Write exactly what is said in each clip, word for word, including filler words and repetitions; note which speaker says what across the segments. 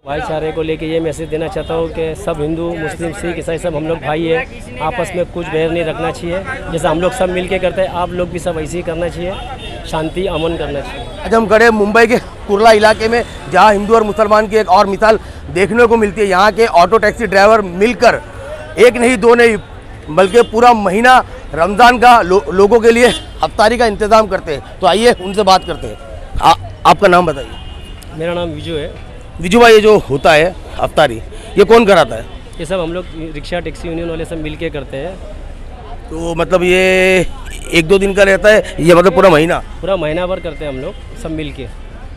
Speaker 1: भाईचारे को लेके ये मैसेज देना चाहता हूँ कि सब हिंदू मुस्लिम सिख ईसाई सब हम लोग भाई हैं, आपस में कुछ बैर नहीं रखना चाहिए। जैसे हम लोग सब मिलके करते हैं, आप लोग भी सब ऐसे ही करना चाहिए, शांति अमन करना चाहिए।
Speaker 2: आज हम खड़े मुंबई के कुर्ला इलाके में, जहाँ हिंदू और मुसलमान की एक और मिसाल देखने को मिलती है। यहाँ के ऑटो टैक्सी ड्राइवर मिलकर एक नहीं दो नहीं बल्कि पूरा महीना रमज़ान का लो, लोगों के लिए अफ्तारी का इंतज़ाम करते हैं। तो आइए उनसे बात करते हैं। आ, आपका नाम बताइए।
Speaker 1: मेरा नाम विजू है।
Speaker 2: विजू भाई, ये जो होता है अफ्तारी, ये कौन कराता है?
Speaker 1: ये सब हम लोग रिक्शा टैक्सी यूनियन वाले सब मिल के करते हैं।
Speaker 2: तो मतलब ये एक दो दिन का रहता है, ये मतलब पूरा महीना?
Speaker 1: पूरा महीना भर करते हैं हम लोग सब मिल के।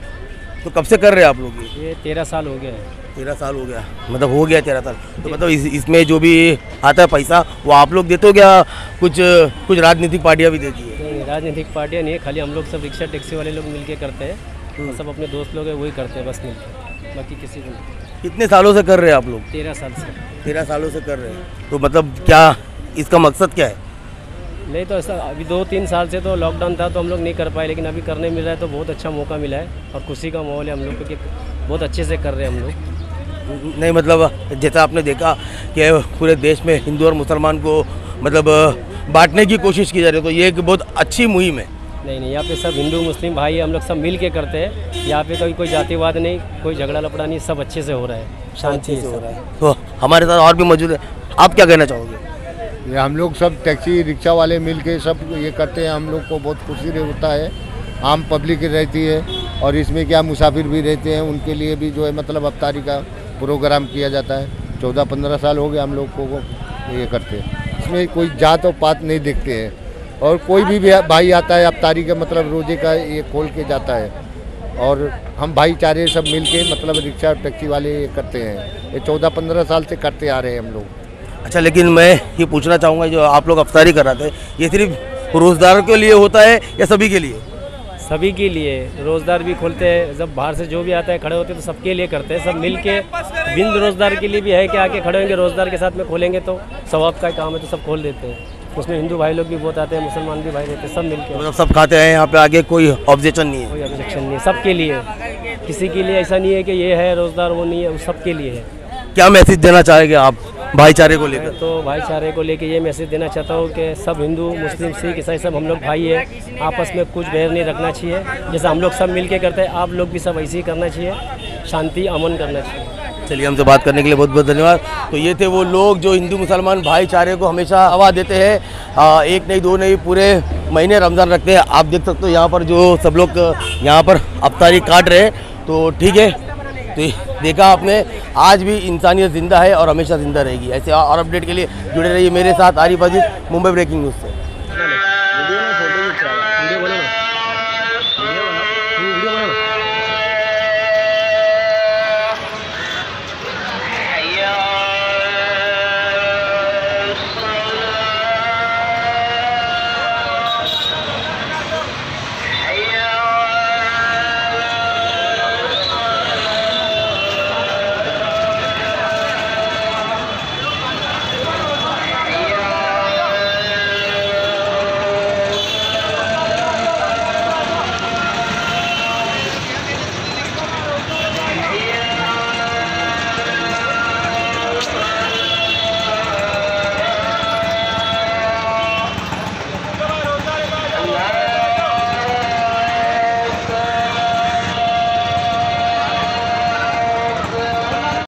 Speaker 2: तो कब से कर रहे हैं आप लोग ये?
Speaker 1: ये तेरह साल हो गया है।
Speaker 2: तेरह साल हो गया, मतलब हो गया तेरह साल। तो मतलब इस, इसमें जो भी आता है पैसा वो आप लोग देते हो क्या? कुछ कुछ राजनीतिक पार्टियाँ भी देती है?
Speaker 1: नहीं, राजनीतिक पार्टियाँ नहीं है, खाली हम लोग सब रिक्शा टैक्सी वाले लोग मिल के करते हैं। और सब अपने दोस्त लोग हैं वही करते हैं बस मिल के, बाकी किसी को नहीं।
Speaker 2: कितने सालों से कर रहे हैं आप लोग?
Speaker 1: तेरह साल से।
Speaker 2: तेरह सालों से कर रहे हैं। तो मतलब क्या इसका मकसद क्या है?
Speaker 1: नहीं तो ऐसा अभी दो तीन साल से तो लॉकडाउन था तो हम लोग नहीं कर पाए, लेकिन अभी करने मिल रहा है तो बहुत अच्छा मौका मिला है और खुशी का माहौल है हम लोग को कि बहुत अच्छे से कर रहे हैं हम लोग।
Speaker 2: नहीं मतलब जैसा आपने देखा कि पूरे देश में हिंदू और मुसलमान को मतलब बांटने की कोशिश की जा रही है, तो ये एक बहुत अच्छी मुहिम है।
Speaker 1: नहीं नहीं, यहाँ पे सब हिंदू मुस्लिम भाई हम लोग सब मिल के करते हैं। यहाँ पे कोई कोई जातिवाद नहीं, कोई झगड़ा लपड़ा नहीं, सब अच्छे से हो रहा है, शांति से हो रहा है।
Speaker 2: तो हमारे साथ और भी मौजूद है, आप क्या कहना चाहोगे?
Speaker 3: ये हम लोग सब टैक्सी रिक्शा वाले मिल के सब ये करते हैं, हम लोग को बहुत खुशी होता है। आम पब्लिक रहती है और इसमें क्या मुसाफिर भी रहते हैं, उनके लिए भी जो है मतलब अफ्तारी का प्रोग्राम किया जाता है। चौदह पंद्रह साल हो गए हम लोग को ये करते हैं। इसमें कोई जात और पात नहीं देखते हैं और कोई भी भाई आता है अफ्तारी का मतलब रोजे का ये खोल के जाता है और हम भाईचारे सब मिल के मतलब रिक्शा टैक्सी वाले ये करते हैं। ये चौदह पंद्रह साल से करते आ रहे हैं हम लोग।
Speaker 2: अच्छा, लेकिन मैं ये पूछना चाहूँगा, जो आप लोग अफ्तारी कराते हैं ये सिर्फ रोज़गार के लिए होता है या सभी के लिए?
Speaker 1: सभी के लिए। रोज़गार भी खोलते हैं, जब बाहर से जो भी आता है खड़े होते हैं तो सबके लिए करते हैं, सब मिल के। बिन रोज़गार के लिए भी है कि आके खड़े होंगे, रोज़गार के साथ में खोलेंगे तो सवाब का काम है तो सब खोल देते हैं। उसमें हिंदू भाई लोग भी बहुत आते हैं, मुसलमान भी भाई रहते हैं, सब मिल के
Speaker 2: मतलब सब खाते हैं यहाँ पे, आगे कोई ऑब्जेक्शन नहीं है?
Speaker 1: कोई ऑब्जेक्शन नहीं है, सबके लिए। किसी के लिए ऐसा नहीं है कि ये है रोज़गार वो नहीं है, वो सबके लिए है।
Speaker 2: क्या मैसेज देना चाहेंगे आप भाईचारे को लेकर?
Speaker 1: तो भाईचारे को लेके ये मैसेज देना चाहता हूँ कि सब हिंदू मुस्लिम सिख ईसाई सब हम लोग भाई हैं, आपस में कुछ बैर नहीं रखना चाहिए। जैसे हम लोग सब मिल के करते हैं, आप लोग भी सब ऐसे ही करना चाहिए, शांति अमन करना चाहिए।
Speaker 2: चलिए, हमसे बात करने के लिए बहुत बहुत धन्यवाद। तो ये थे वो लोग जो हिंदू मुसलमान भाईचारे को हमेशा हवा देते हैं। आ, एक नहीं दो नहीं पूरे महीने रमज़ान रखते हैं। आप देख सकते हो यहाँ पर जो सब लोग यहाँ पर अफ्तारी काट रहे हैं। तो ठीक है, तो देखा आपने, आज भी इंसानियत ज़िंदा है और हमेशा ज़िंदा रहेगी। ऐसे और अपडेट के लिए जुड़े रहिए मेरे साथ आरिफ अजीज, मुंबई ब्रेकिंग न्यूज़ से।